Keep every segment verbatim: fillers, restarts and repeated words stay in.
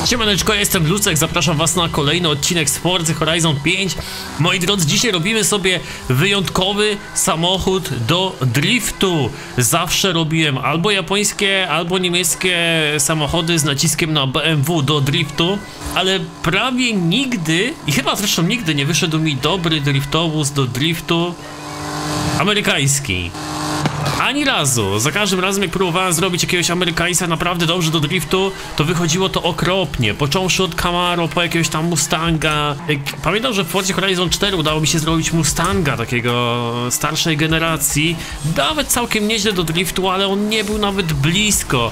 Siemaneczko, ja jestem Lucek, zapraszam was na kolejny odcinek z Forza Horizon pięć. Moi drodzy, dzisiaj robimy sobie wyjątkowy samochód do driftu. Zawsze robiłem albo japońskie, albo niemieckie samochody z naciskiem na B M W do driftu, ale prawie nigdy, i chyba zresztą nigdy nie wyszedł mi dobry driftowóz do driftu amerykański. Ani razu. Za każdym razem, jak próbowałem zrobić jakiegoś Amerykańca naprawdę dobrze do driftu, to wychodziło to okropnie. Począwszy od Camaro, po jakiegoś tam Mustanga. Pamiętam, że w Forzie Horizon cztery udało mi się zrobić Mustanga, takiego starszej generacji. Nawet całkiem nieźle do driftu, ale on nie był nawet blisko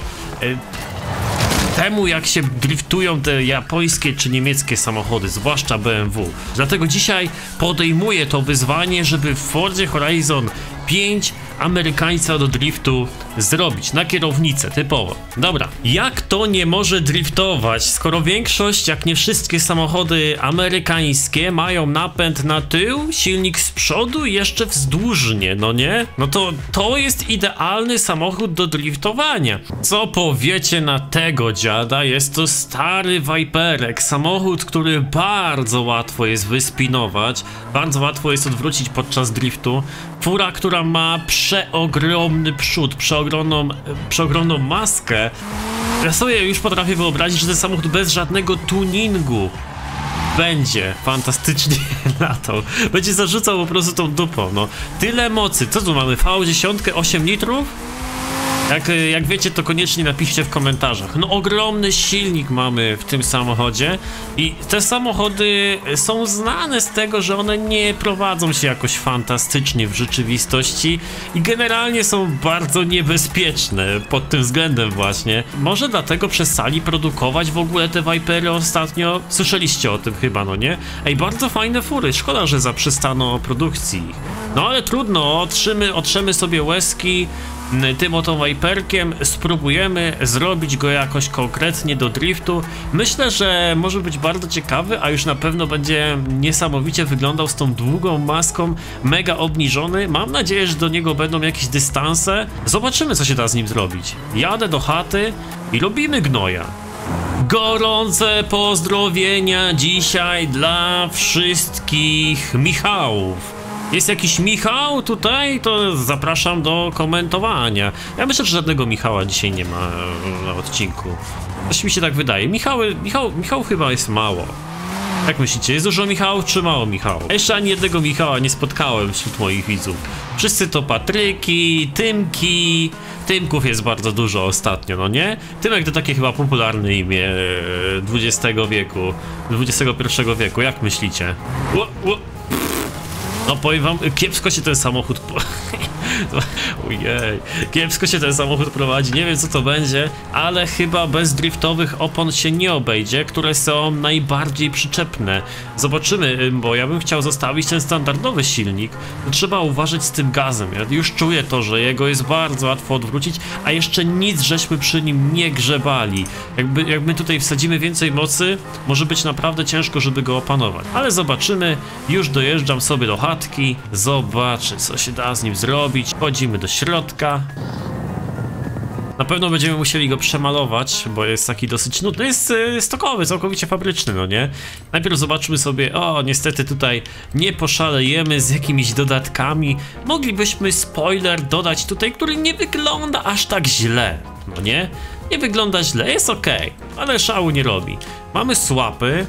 temu, jak się driftują te japońskie czy niemieckie samochody, zwłaszcza B M W. Dlatego dzisiaj podejmuję to wyzwanie, żeby w Forzie Horizon pięć Amerykańca do driftu zrobić, na kierownicę, typowo. Dobra, jak to nie może driftować, skoro większość, jak nie wszystkie samochody amerykańskie mają napęd na tył, silnik z przodu i jeszcze wzdłużnie, no nie? No to to jest idealny samochód do driftowania. Co powiecie na tego dziada? Jest to stary Viperek, samochód, który bardzo łatwo jest wyspinować, bardzo łatwo jest odwrócić podczas driftu. Fura, która ma przeogromny przód, przeogromną, przeogromną maskę. Ja sobie już potrafię wyobrazić, że ten samochód bez żadnego tuningu będzie fantastycznie latał. Będzie zarzucał po prostu tą dupą, no. Tyle mocy. Co tu mamy? V dziesięć, osiem litrów? Jak, jak wiecie, to koniecznie napiszcie w komentarzach. No ogromny silnik mamy w tym samochodzie i te samochody są znane z tego, że one nie prowadzą się jakoś fantastycznie w rzeczywistości i generalnie są bardzo niebezpieczne pod tym względem właśnie. Może dlatego przestali produkować w ogóle te Vipery ostatnio. Słyszeliście o tym chyba, no nie? Ej, bardzo fajne fury, szkoda, że zaprzestano produkcji. No ale trudno, otrzymy, otrzemy sobie łezki tym oto Viperkiem, spróbujemy zrobić go jakoś konkretnie do driftu. Myślę, że może być bardzo ciekawy, a już na pewno będzie niesamowicie wyglądał z tą długą maską, mega obniżony. Mam nadzieję, że do niego będą jakieś dystanse. Zobaczymy, co się da z nim zrobić. Jadę do chaty i robimy gnoja. Gorące pozdrowienia dzisiaj dla wszystkich Michałów. Jest jakiś Michał tutaj? To zapraszam do komentowania. Ja myślę, że żadnego Michała dzisiaj nie ma na odcinku. Coś mi się tak wydaje. Michały, Michał, Michał chyba jest mało. Jak myślicie, jest dużo Michałów czy mało Michałów? Jeszcze ani jednego Michała nie spotkałem wśród moich widzów. Wszyscy to Patryki, Tymki. Tymków jest bardzo dużo ostatnio, no nie? Tymek to takie chyba popularne imię dwudziestego wieku, dwudziestego pierwszego wieku. Jak myślicie? U, u. No powiem wam, kiepsko się ten samochód Ojej, kiepsko się ten samochód prowadzi, nie wiem co to będzie, ale chyba bez driftowych opon się nie obejdzie, które są najbardziej przyczepne. Zobaczymy, bo ja bym chciał zostawić ten standardowy silnik. Trzeba uważać z tym gazem, ja już czuję to, że jego jest bardzo łatwo odwrócić, a jeszcze nic żeśmy przy nim nie grzebali. Jakby, jak my tutaj wsadzimy więcej mocy, może być naprawdę ciężko, żeby go opanować. Ale zobaczymy, już dojeżdżam sobie do chatki, zobaczę co się da z nim zrobić. Wchodzimy do środka. Na pewno będziemy musieli go przemalować, bo jest taki dosyć nudny. Jest y, stokowy, całkowicie fabryczny, no nie? Najpierw zobaczmy sobie, o niestety tutaj nie poszalejemy z jakimiś dodatkami. Moglibyśmy spoiler dodać tutaj, który nie wygląda aż tak źle, no nie? Nie wygląda źle, jest ok, ale szału nie robi. Mamy słapy.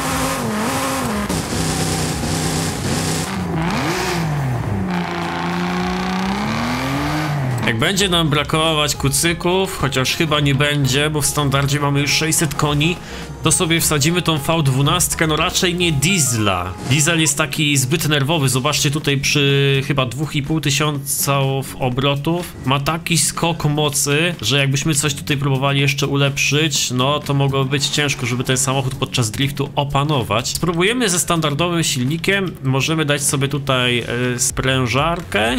Jak będzie nam brakować kucyków, chociaż chyba nie będzie, bo w standardzie mamy już sześćset koni, to sobie wsadzimy tą V dwanaście, no raczej nie diesla. Diesel jest taki zbyt nerwowy, zobaczcie tutaj przy chyba dwa i pół tysiąca obrotów ma taki skok mocy, że jakbyśmy coś tutaj próbowali jeszcze ulepszyć, no to mogło być ciężko, żeby ten samochód podczas driftu opanować. Spróbujemy ze standardowym silnikiem, możemy dać sobie tutaj yy, sprężarkę.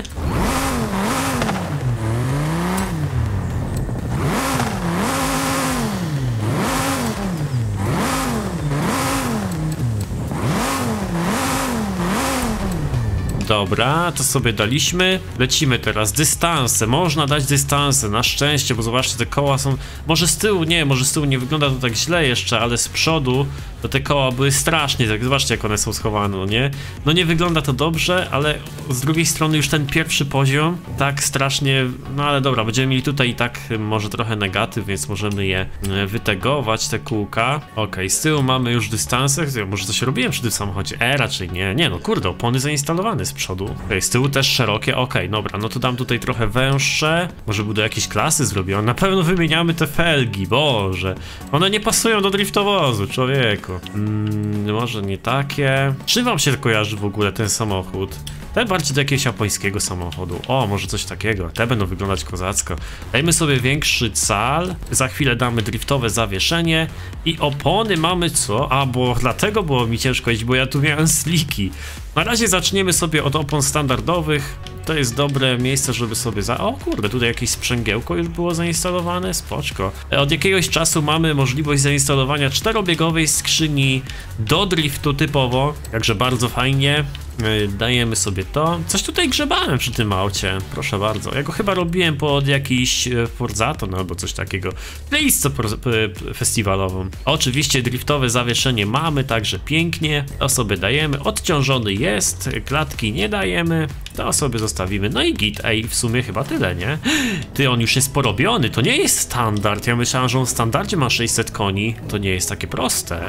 Dobra, to sobie daliśmy. Lecimy teraz. Dystanse. Można dać dystanse, na szczęście, bo zobaczcie, te koła są... Może z tyłu, nie, może z tyłu nie wygląda to tak źle jeszcze, ale z przodu to te koła były strasznie, tak, zobaczcie jak one są schowane, no nie? No nie wygląda to dobrze, ale z drugiej strony już ten pierwszy poziom tak strasznie... No ale dobra, będziemy mieli tutaj i tak może trochę negatyw, więc możemy je wytegować, te kółka. Okej, okay, z tyłu mamy już dystanse. Może coś robiłem przy tym samochodzie? E, raczej nie. Nie no, kurde, opony zainstalowane z przodu. Okej, okay, z tyłu też szerokie. Okej, okay, dobra, no to dam tutaj trochę węższe. Może będą jakieś klasy zrobione. Na pewno wymieniamy te felgi, Boże. One nie pasują do driftowozu, człowieku. Mm, może nie takie. Czym wam się kojarzy w ogóle ten samochód? Te bardziej do jakiegoś japońskiego samochodu. O, może coś takiego. Te będą wyglądać kozacko. Dajmy sobie większy cal. Za chwilę damy driftowe zawieszenie. I opony mamy co? A, bo dlatego było mi ciężko iść, bo ja tu miałem sliki. Na razie zaczniemy sobie od opon standardowych. To jest dobre miejsce, żeby sobie za... O kurde, tutaj jakieś sprzęgiełko już było zainstalowane, spoczko. Od jakiegoś czasu mamy możliwość zainstalowania czterobiegowej skrzyni do driftu typowo, także bardzo fajnie. Dajemy sobie to. Coś tutaj grzebałem przy tym aucie, proszę bardzo. Ja go chyba robiłem pod jakiś Forzaton albo coś takiego. Playlistę festiwalową. Oczywiście driftowe zawieszenie mamy, także pięknie. To sobie dajemy. Odciążony jest, klatki nie dajemy. To sobie zostawimy. No i git. Ej, w sumie chyba tyle, nie? Ty, on już jest porobiony. To nie jest standard. Ja myślałem, że on w standardzie ma sześćset koni. To nie jest takie proste.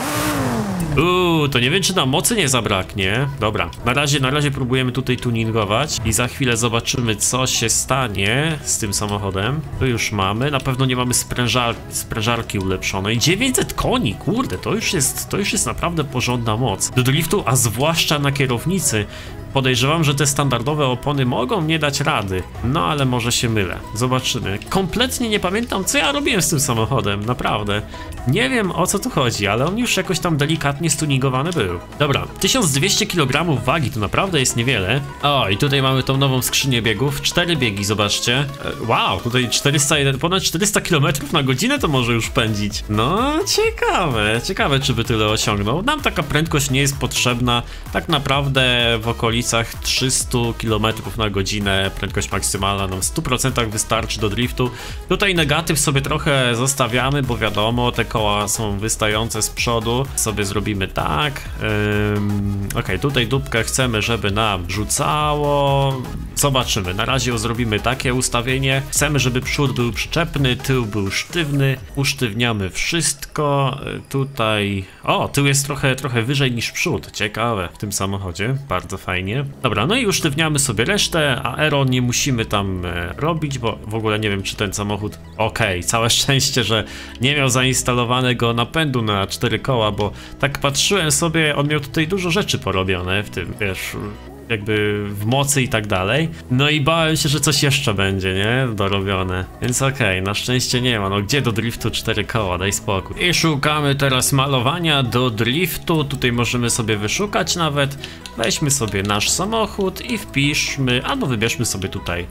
Uuu, to nie wiem, czy nam mocy nie zabraknie. Dobra, na razie, na razie próbujemy tutaj tuningować i za chwilę zobaczymy, co się stanie z tym samochodem. Tu już mamy, na pewno nie mamy sprężar sprężarki ulepszonej. dziewięćset koni, kurde, to już jest, to już jest naprawdę porządna moc. Do driftu, a zwłaszcza na kierownicy. Podejrzewam, że te standardowe opony mogą nie dać rady, no ale może się mylę. Zobaczymy. Kompletnie nie pamiętam, co ja robiłem z tym samochodem, naprawdę. Nie wiem, o co tu chodzi, ale on już jakoś tam delikatnie stuningowany był. Dobra, tysiąc dwieście kilogramów wagi to naprawdę jest niewiele. O, i tutaj mamy tą nową skrzynię biegów. Cztery biegi, zobaczcie. E, wow, tutaj czterysta jeden, ponad czterysta kilometrów na godzinę to może już pędzić. No, ciekawe, ciekawe, czy by tyle osiągnął. Nam taka prędkość nie jest potrzebna. Tak naprawdę w okolicy trzysta kilometrów na godzinę, prędkość maksymalna nam w stu procentach wystarczy do driftu. Tutaj negatyw sobie trochę zostawiamy, bo wiadomo, te koła są wystające z przodu. Sobie zrobimy tak. Ym, ok, tutaj dupkę chcemy, żeby nam rzucało. Zobaczymy, na razie zrobimy takie ustawienie. Chcemy, żeby przód był przyczepny, tył był sztywny. Usztywniamy wszystko. Tutaj... O, tył jest trochę, trochę wyżej niż przód. Ciekawe w tym samochodzie, bardzo fajnie. Dobra, no i usztywniamy sobie resztę, a aero nie musimy tam e, robić, bo w ogóle nie wiem, czy ten samochód... Okej, okay, całe szczęście, że nie miał zainstalowanego napędu na cztery koła, bo tak patrzyłem sobie, on miał tutaj dużo rzeczy porobione w tym, wiesz... jakby w mocy i tak dalej. No i bałem się, że coś jeszcze będzie, nie? Dorobione. Więc okej, okay, na szczęście nie ma. No gdzie do driftu cztery koła? Daj spokój. I szukamy teraz malowania do driftu. Tutaj możemy sobie wyszukać nawet. Weźmy sobie nasz samochód i wpiszmy, albo wybierzmy sobie tutaj.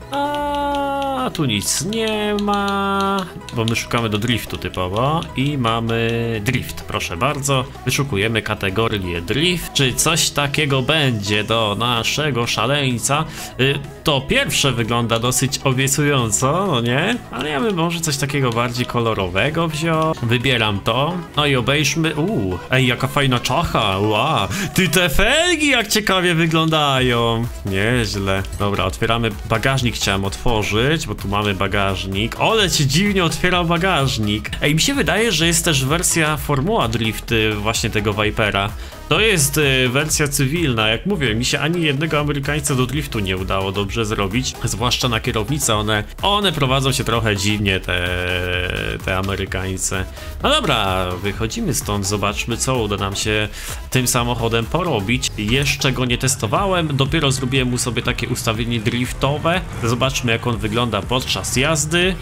A tu nic nie ma, bo my szukamy do driftu typowo i mamy drift, proszę bardzo. Wyszukujemy kategorię drift. Czy coś takiego będzie do naszego szaleńca? To pierwsze wygląda dosyć obiecująco, no nie? Ale ja bym może coś takiego bardziej kolorowego wziął. Wybieram to. No i obejrzmy. Uuu, ej, jaka fajna czacha. Wow. Ty, te felgi jak ciekawie wyglądają. Nieźle. Dobra, otwieramy bagażnik, chciałem otworzyć, bo tu mamy bagażnik. Ole ci dziwnie otwierał bagażnik. Ej, mi się wydaje, że jest też wersja Formuła Drift właśnie tego Vipera. To jest y, wersja cywilna, jak mówię, mi się ani jednego Amerykańca do driftu nie udało dobrze zrobić, zwłaszcza na kierownicę, one, one prowadzą się trochę dziwnie, te, te Amerykańce. No dobra, wychodzimy stąd, zobaczmy, co uda nam się tym samochodem porobić. Jeszcze go nie testowałem, dopiero zrobiłem mu sobie takie ustawienie driftowe. Zobaczmy, jak on wygląda podczas jazdy.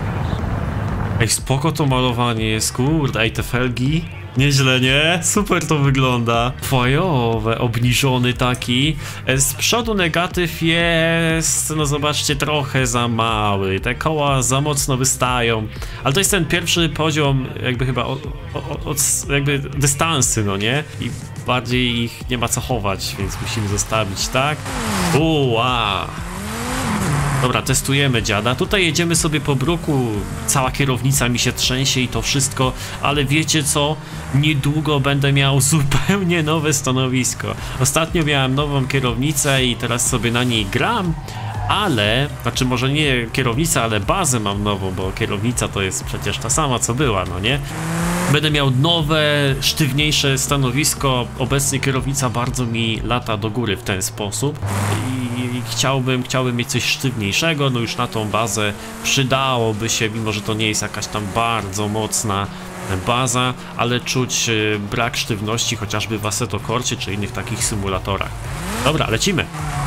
Ej, spoko to malowanie jest, kurde, ej, te felgi. Nieźle, nie? Super to wygląda. Fajowe, obniżony taki. Z przodu negatyw jest, no zobaczcie, trochę za mały. Te koła za mocno wystają. Ale to jest ten pierwszy poziom, jakby chyba od, od, od jakby dystansy, no nie? I bardziej ich nie ma co chować, więc musimy zostawić, tak? Uła! Dobra, testujemy dziada. Tutaj jedziemy sobie po bruku, cała kierownica mi się trzęsie i to wszystko, ale wiecie co? Niedługo będę miał zupełnie nowe stanowisko. Ostatnio miałem nową kierownicę i teraz sobie na niej gram, ale, znaczy może nie kierownica, ale bazę mam nową, bo kierownica to jest przecież ta sama co była, no nie? Będę miał nowe, sztywniejsze stanowisko. Obecnie kierownica bardzo mi lata do góry w ten sposób i chciałbym, chciałbym mieć coś sztywniejszego, no już na tą bazę przydałoby się, mimo że to nie jest jakaś tam bardzo mocna baza, ale czuć brak sztywności chociażby w Assetto Corsie czy innych takich symulatorach. Dobra, lecimy!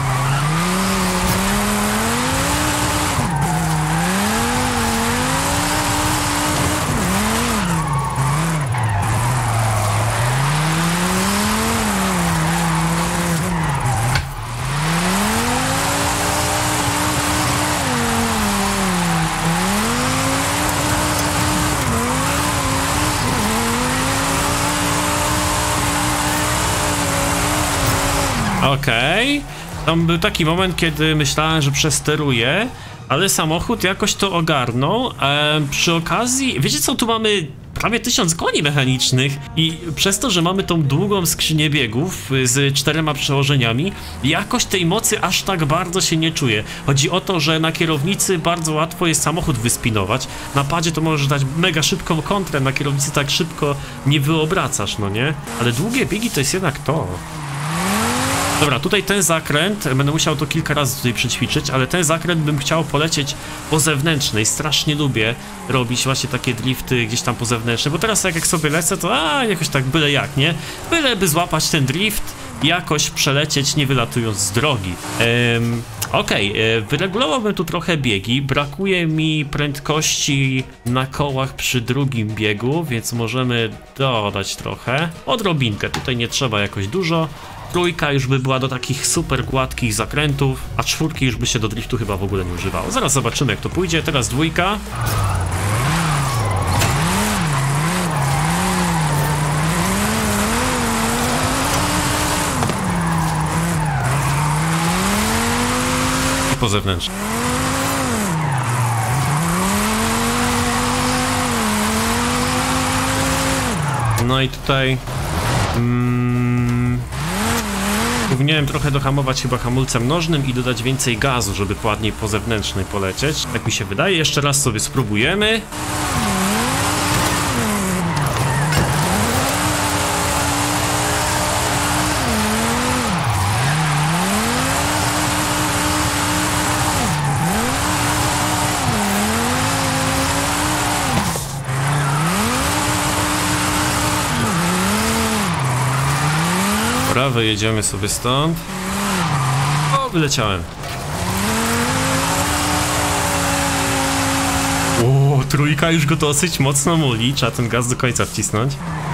Okej, okay. Tam był taki moment, kiedy myślałem, że przesteruję, ale samochód jakoś to ogarnął. E, przy okazji, wiecie co, tu mamy prawie tysiąc koni mechanicznych i przez to, że mamy tą długą skrzynię biegów z czterema przełożeniami, jakoś tej mocy aż tak bardzo się nie czuję. Chodzi o to, że na kierownicy bardzo łatwo jest samochód wyspinować, na padzie to możesz dać mega szybką kontrę, na kierownicy tak szybko nie wyobracasz, no nie? Ale długie biegi to jest jednak to. Dobra, tutaj ten zakręt, będę musiał to kilka razy tutaj przećwiczyć, ale ten zakręt bym chciał polecieć po zewnętrznej. Strasznie lubię robić właśnie takie drifty gdzieś tam po zewnętrznej, bo teraz jak, jak sobie lecę, to a, jakoś tak byle jak, nie? Byle by złapać ten drift i jakoś przelecieć, nie wylatując z drogi. Ehm, Okej, okay, wyregulowałbym tu trochę biegi, brakuje mi prędkości na kołach przy drugim biegu, więc możemy dodać trochę. Odrobinkę, tutaj nie trzeba jakoś dużo. Trójka już by była do takich super gładkich zakrętów, a czwórki już by się do driftu chyba w ogóle nie używało. Zaraz zobaczymy jak to pójdzie. Teraz dwójka. I po zewnętrznej. No i tutaj... Mm, powinienem trochę dohamować chyba hamulcem nożnym i dodać więcej gazu, żeby ładniej po zewnętrznej polecieć. Tak mi się wydaje. Jeszcze raz sobie spróbujemy. Dobra, wyjedziemy sobie stąd. O, wyleciałem. O, trójka już go dosyć mocno muli. Trzeba ten gaz do końca wcisnąć.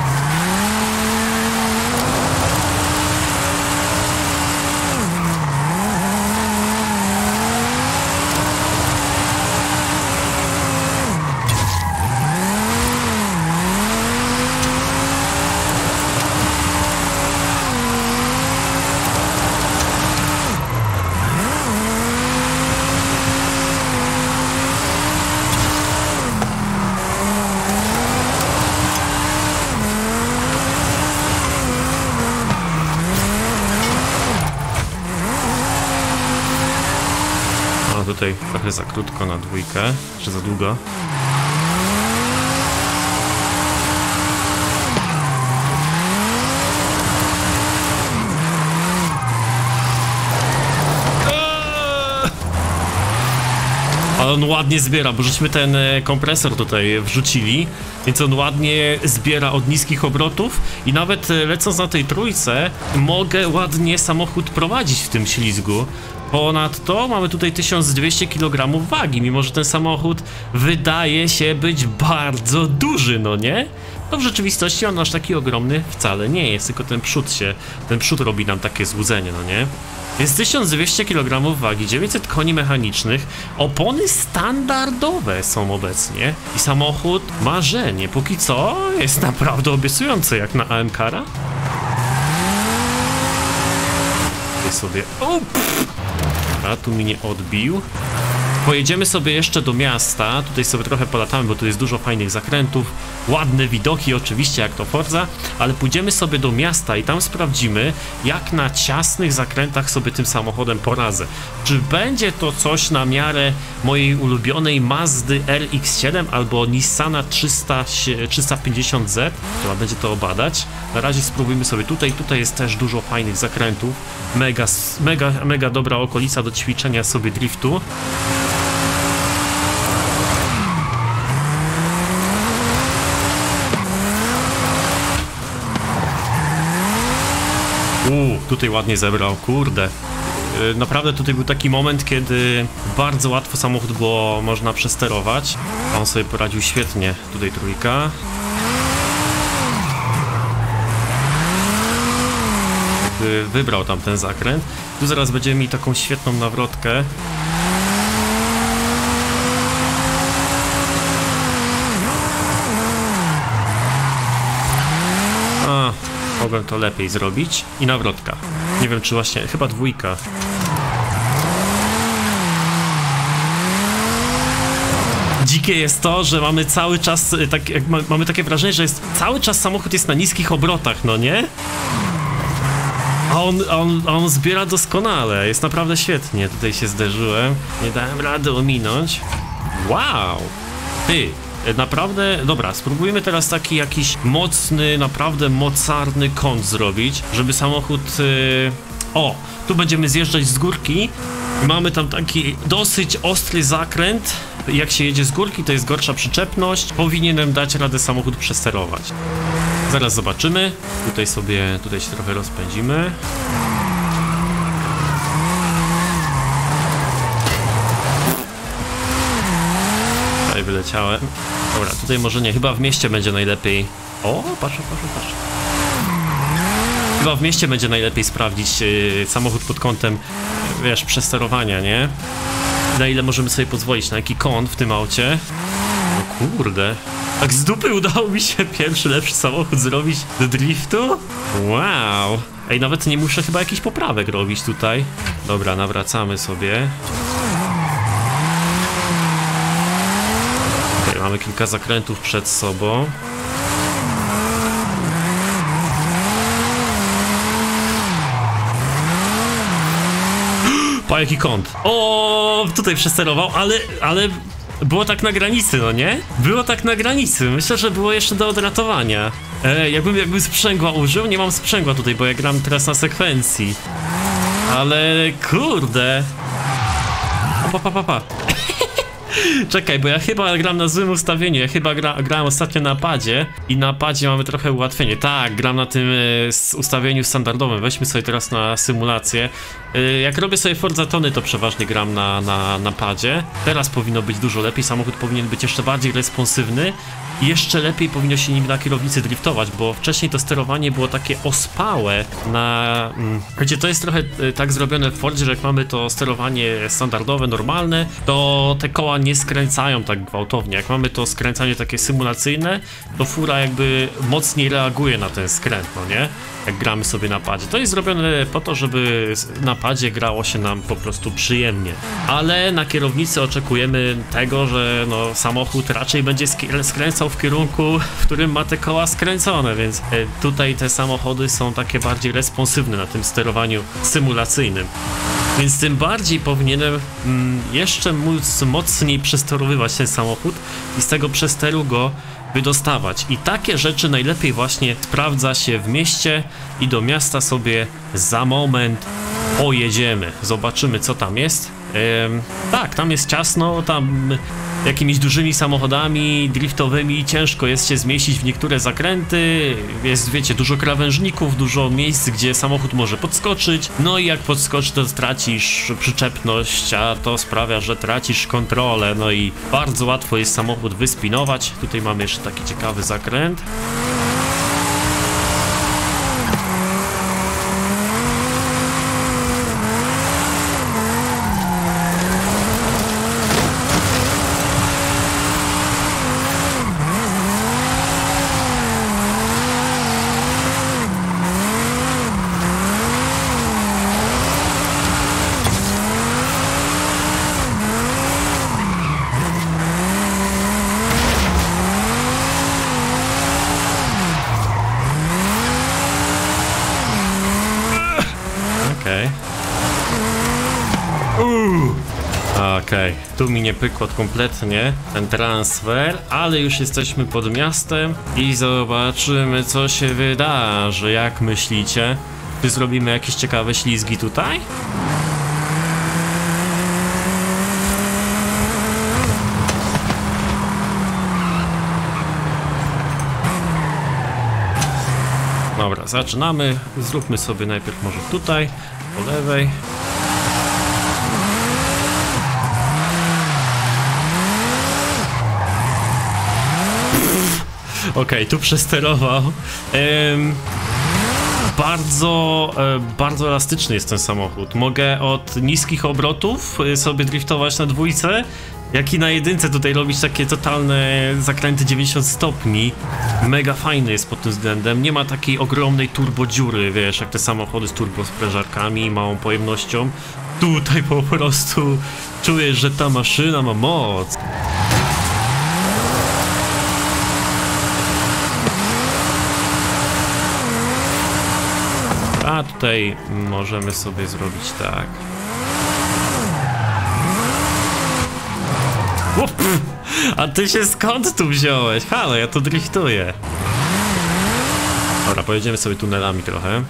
Tutaj trochę za krótko na dwójkę, czy za długo. Ale on ładnie zbiera, bo żeśmy ten kompresor tutaj wrzucili, więc on ładnie zbiera od niskich obrotów i nawet lecąc na tej trójce mogę ładnie samochód prowadzić w tym ślizgu. Ponadto mamy tutaj tysiąc dwieście kilogramów wagi, mimo że ten samochód wydaje się być bardzo duży, no nie? To w rzeczywistości on aż taki ogromny wcale nie jest, tylko ten przód się, ten przód robi nam takie złudzenie, no nie? Jest tysiąc dwieście kilogramów wagi, dziewięćset koni mechanicznych, opony standardowe są obecnie i samochód marzenie, póki co jest naprawdę obiecujący jak na A M Kara. tutaj sobie... O, a tu mi nie odbił. Pojedziemy sobie jeszcze do miasta, tutaj sobie trochę polatamy, bo tu jest dużo fajnych zakrętów, ładne widoki oczywiście jak to Forza, ale pójdziemy sobie do miasta i tam sprawdzimy, jak na ciasnych zakrętach sobie tym samochodem poradzę. Czy będzie to coś na miarę mojej ulubionej Mazdy R X siedem albo Nissana trzysta pięćdziesiąt Z? Trzeba będzie to badać. Na razie spróbujmy sobie tutaj, tutaj jest też dużo fajnych zakrętów, mega, mega, mega dobra okolica do ćwiczenia sobie driftu. Uuu, tutaj ładnie zebrał, kurde. Yy, naprawdę tutaj był taki moment, kiedy bardzo łatwo samochód było można przesterować. A on sobie poradził świetnie. Tutaj trójka. Yy, wybrał tam ten zakręt. Tu zaraz będziemy mieli taką świetną nawrotkę. A. Mogłem to lepiej zrobić. I nawrotka. Nie wiem, czy właśnie... Chyba dwójka. Dzikie jest to, że mamy cały czas... Tak, jak ma, mamy takie wrażenie, że jest cały czas samochód jest na niskich obrotach, no nie? A on, on, on zbiera doskonale. Jest naprawdę świetnie. Tutaj się zderzyłem. Nie dałem rady ominąć. Wow! Ty! Naprawdę, dobra, spróbujmy teraz taki jakiś mocny, naprawdę mocarny kąt zrobić, żeby samochód... Yy... O, tu będziemy zjeżdżać z górki. Mamy tam taki dosyć ostry zakręt. Jak się jedzie z górki, to jest gorsza przyczepność. Powinienem dać radę samochód przesterować. Zaraz zobaczymy. Tutaj sobie, tutaj się trochę rozpędzimy. Tutaj wyleciałem. Dobra, tutaj może nie, chyba w mieście będzie najlepiej. O, patrz, patrz, patrz. Chyba w mieście będzie najlepiej sprawdzić yy, samochód pod kątem, wiesz, przesterowania, nie? Na ile możemy sobie pozwolić, na jaki kąt w tym aucie. O kurde. Tak z dupy udało mi się pierwszy lepszy samochód zrobić do driftu? Wow. Ej, nawet nie muszę chyba jakichś poprawek robić tutaj. Dobra, nawracamy sobie. Mamy kilka zakrętów przed sobą. Pa, jaki kąt. O, tutaj przesterował, ale, ale było tak na granicy, no nie? Było tak na granicy. Myślę, że było jeszcze do odratowania. E, jakbym, jakbym sprzęgła użył, nie mam sprzęgła tutaj, bo ja gram teraz na sekwencji. Ale kurde. Pa, pa, pa, pa. Czekaj, bo ja chyba gram na złym ustawieniu, ja chyba gra, grałem ostatnio na padzie i na padzie mamy trochę ułatwienie. Tak, gram na tym e, ustawieniu standardowym, weźmy sobie teraz na symulację. E, jak robię sobie Forza Tony, to przeważnie gram na, na, na padzie. Teraz powinno być dużo lepiej, samochód powinien być jeszcze bardziej responsywny. I jeszcze lepiej powinno się nim na kierownicy driftować, bo wcześniej to sterowanie było takie ospałe na... Mm, wiecie, to jest trochę y, tak zrobione w Fordzie, że jak mamy to sterowanie standardowe, normalne, to te koła nie skręcają tak gwałtownie. Jak mamy to skręcanie takie symulacyjne, to fura jakby mocniej reaguje na ten skręt, no nie? Jak gramy sobie na padzie. To jest zrobione po to, żeby na padzie grało się nam po prostu przyjemnie. Ale na kierownicy oczekujemy tego, że no, samochód raczej będzie skręcał w kierunku, w którym ma te koła skręcone, więc e, tutaj te samochody są takie bardziej responsywne na tym sterowaniu symulacyjnym. Więc tym bardziej powinienem mm, jeszcze móc mocniej przesterowywać ten samochód i z tego przesteru go wydostawać. I takie rzeczy najlepiej właśnie sprawdza się w mieście i do miasta sobie za moment pojedziemy. Zobaczymy, co tam jest. Ehm, tak, tam jest ciasno, tam jakimiś dużymi samochodami driftowymi ciężko jest się zmieścić w niektóre zakręty. Jest, wiecie, dużo krawężników, dużo miejsc, gdzie samochód może podskoczyć. No i jak podskoczy, to tracisz przyczepność, a to sprawia, że tracisz kontrolę. No i bardzo łatwo jest samochód wyspinować. Tutaj mamy jeszcze taki ciekawy zakręt. Tu mi nie pykło kompletnie ten transfer, ale już jesteśmy pod miastem i zobaczymy, co się wydarzy. Jak myślicie? Czy zrobimy jakieś ciekawe ślizgi tutaj? Dobra, zaczynamy. Zróbmy sobie najpierw może tutaj, po lewej. Okej, okay, tu przesterował. Ehm, bardzo, e, bardzo elastyczny jest ten samochód. Mogę od niskich obrotów sobie driftować na dwójce, jak i na jedynce tutaj robić takie totalne zakręty dziewięćdziesiąt stopni. Mega fajny jest pod tym względem. Nie ma takiej ogromnej turbodziury, wiesz, jak te samochody z turbosprężarkami, małą pojemnością. Tutaj po prostu czujesz, że ta maszyna ma moc. A tutaj możemy sobie zrobić tak. Uf, a ty się skąd tu wziąłeś? Halo, ja tu driftuję. Dobra, pojedziemy sobie tunelami trochę.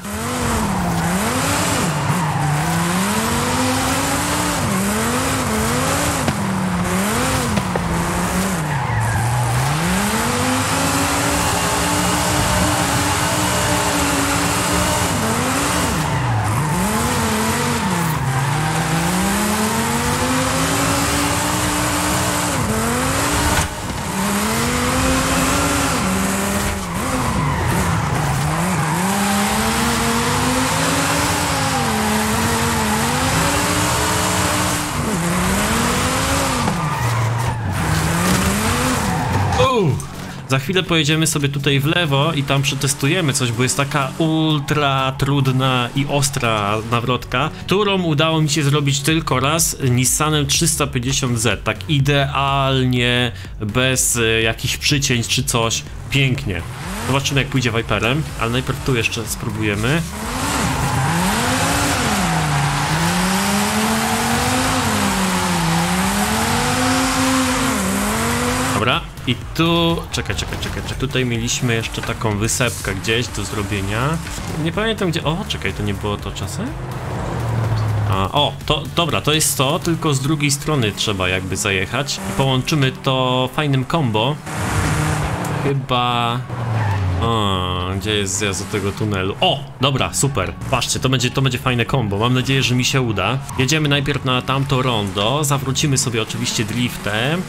Za chwilę pojedziemy sobie tutaj w lewo i tam przetestujemy coś, bo jest taka ultra trudna i ostra nawrotka, którą udało mi się zrobić tylko raz Nissanem trzysta pięćdziesiąt Z, tak idealnie, bez y, jakichś przycięć czy coś, pięknie. Zobaczymy jak pójdzie Viperem, ale najpierw tu jeszcze spróbujemy. Dobra, i tu... Czekaj, czekaj, czekaj, czekaj. Tutaj mieliśmy jeszcze taką wysepkę gdzieś do zrobienia. Nie pamiętam gdzie... O, czekaj, to nie było to czasem? A, o, to... Dobra, to jest to, tylko z drugiej strony trzeba jakby zajechać. I połączymy to fajnym combo. Chyba... O, gdzie jest zjazd do tego tunelu? O, dobra, super. Patrzcie, to będzie, to będzie fajne combo. Mam nadzieję, że mi się uda. Jedziemy najpierw na tamto rondo. Zawrócimy sobie oczywiście driftem.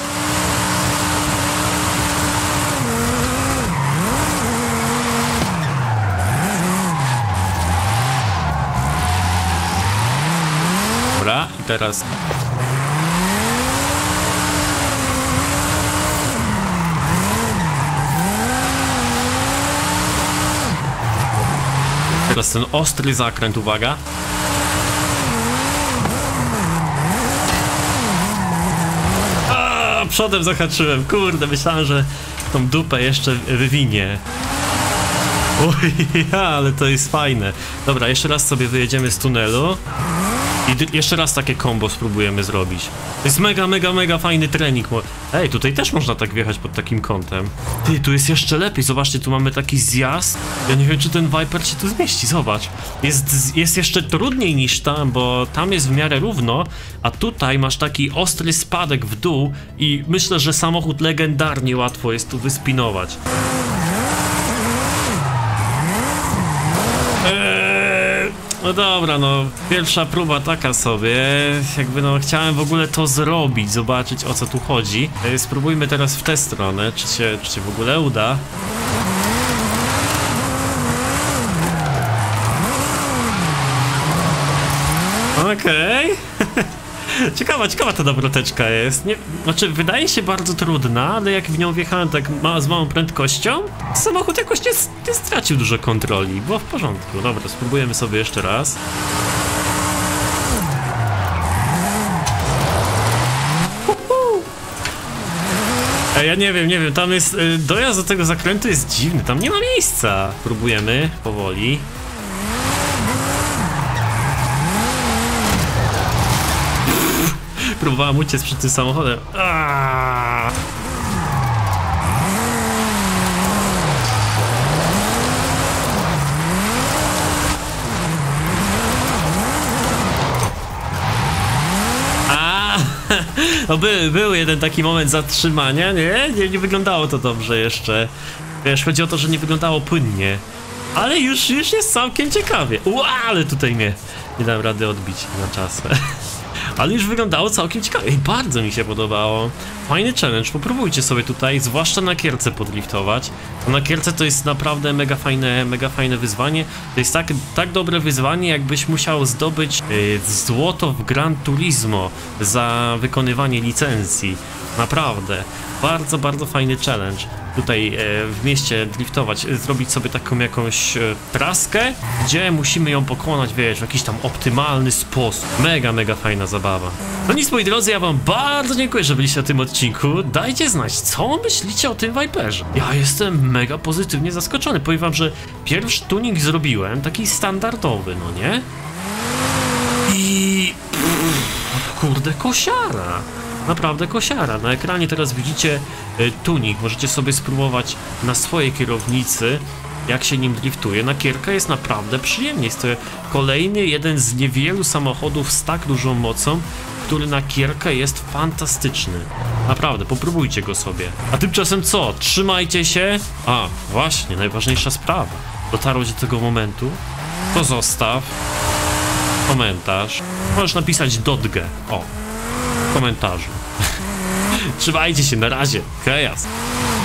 Dobra, i teraz... Teraz ten ostry zakręt, uwaga. A, przodem zahaczyłem, kurde, myślałem, że tą dupę jeszcze wywinie. Oj, ale to jest fajne. Dobra, jeszcze raz sobie wyjedziemy z tunelu. I jeszcze raz takie combo spróbujemy zrobić. To jest mega, mega, mega fajny trening. Ej, tutaj też można tak wjechać pod takim kątem. Ty, tu jest jeszcze lepiej. Zobaczcie, tu mamy taki zjazd. Ja nie wiem, czy ten Viper się tu zmieści. Zobacz. Jest, jest jeszcze trudniej niż tam, bo tam jest w miarę równo, a tutaj masz taki ostry spadek w dół i myślę, że samochód legendarnie łatwo jest tu wyspinować. No dobra, no pierwsza próba taka sobie, jakby no chciałem w ogóle to zrobić, zobaczyć o co tu chodzi. Spróbujmy teraz w tę stronę, czy się, czy się w ogóle uda. Okej. Okay. Ciekawa, ciekawa ta nawroteczka jest. Nie, znaczy, wydaje się bardzo trudna, ale jak w nią wjechałem tak ma, z małą prędkością, samochód jakoś nie, nie stracił dużo kontroli. Było w porządku. Dobra, spróbujemy sobie jeszcze raz. Uhu. Ej, ja nie wiem, nie wiem, tam jest... Y, dojazd do tego zakrętu jest dziwny, tam nie ma miejsca. Próbujemy powoli. Próbowałem uciec przed tym samochodem. Aaaa! No by, był jeden taki moment zatrzymania, nie? nie? Nie wyglądało to dobrze jeszcze. Wiesz, chodzi o to, że nie wyglądało płynnie. Ale już, już jest całkiem ciekawie. Ua, ale tutaj mnie nie dam rady odbić na czas. Ale już wyglądało całkiem ciekawie. Ej, bardzo mi się podobało. Fajny challenge, popróbujcie sobie tutaj, zwłaszcza na kierce podliftować. A na kierce to jest naprawdę mega fajne, mega fajne wyzwanie. To jest tak, tak dobre wyzwanie, jakbyś musiał zdobyć yy, złoto w Gran Turismo za wykonywanie licencji. Naprawdę. Bardzo, bardzo fajny challenge. Tutaj e, w mieście driftować, e, zrobić sobie taką jakąś e, traskę, gdzie musimy ją pokonać, wiesz, w jakiś tam optymalny sposób. Mega, mega fajna zabawa. No nic, moi drodzy, ja wam bardzo dziękuję, że byliście na tym odcinku. Dajcie znać, co myślicie o tym Viperze. Ja jestem mega pozytywnie zaskoczony. Powiem wam, że pierwszy tuning zrobiłem, taki standardowy, no nie? I... Pff, kurde, kosiara. Naprawdę kosiara. Na ekranie teraz widzicie y, tuning. Możecie sobie spróbować na swojej kierownicy, jak się nim driftuje. Na kierkę jest naprawdę przyjemnie. Jest to kolejny jeden z niewielu samochodów z tak dużą mocą, który na kierkę jest fantastyczny. Naprawdę, popróbujcie go sobie. A tymczasem co? Trzymajcie się. A, właśnie, najważniejsza sprawa. Dotarłeś do tego momentu, to zostaw komentarz. Możesz napisać dotgę. O. W komentarzu. Trzymajcie się, na razie. Chaos.